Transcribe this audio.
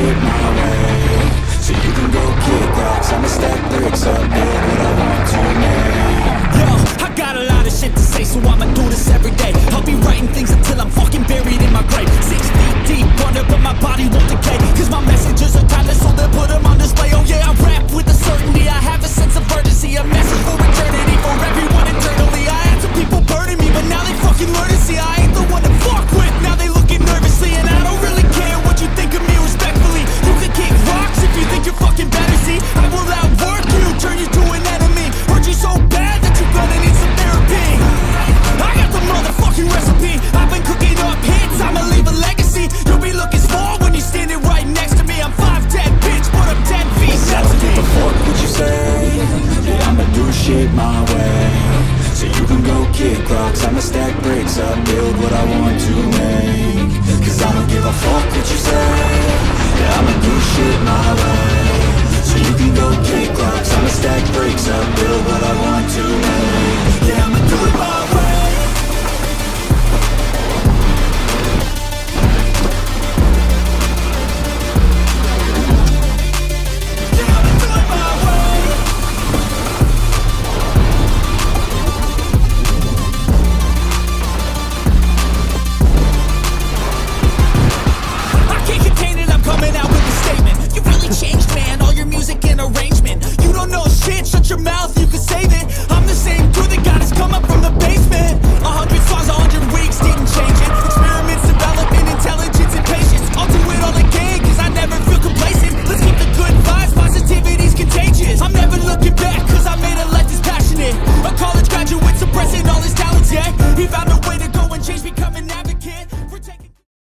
shit my way. So you can go kick rocks, I'ma stack bricks up, build what I want to make. Yo, I got a lot of shit to say, so I'ma do this every day. I'll be writing things until I'm fucking buried in my grave. 6 feet deep under, but my body won't decay. Cause my messages are timeless, so they'll put them on display. Oh yeah, I rap with a certainty, I have a sense of urgency. A message for eternity, for everyone internally. I had some people burning me, but now they fucking learn to see I ain't the one to fuck with. Now they looking nervously, and I don't really care what you think of me respectfully. You can kick rocks if you think you're fucking better, see. I will outwork you, turn you to an enemy. Hurt you so bad that you're gonna need some therapy. I got the motherfucking recipe. I've been cooking up hits, I'ma leave a legacy. You'll be looking small when you're standing right next to me. I'm 5'10", bitch, but I'm 10 feet. I don't give a fuck what you say. Yeah, I'ma do shit my way. So you can go kick rocks, I'ma stack bricks up, build what I want to make. Cause I don't give a fuck what you say. Yeah, I'ma do shit my way. So you can go kick rocks, I'ma stack bricks up, build what I want